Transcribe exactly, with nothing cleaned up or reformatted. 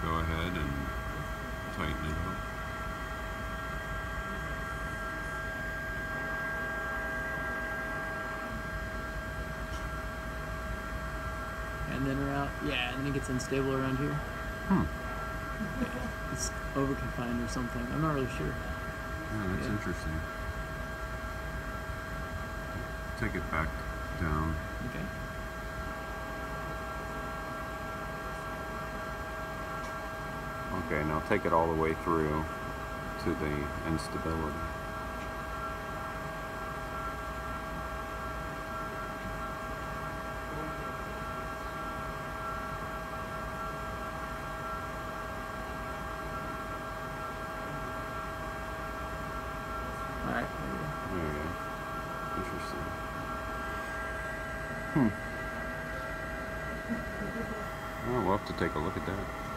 go ahead and tighten it up. And then around, yeah, and then it gets unstable around here. Hmm. Yeah, it's over confined or something. I'm not really sure. Yeah, that's Yeah. interesting. Take it back down. Okay. Okay, now take it all the way through to the instability. All right. There you go. Interesting. Hmm. Well, we'll have to take a look at that.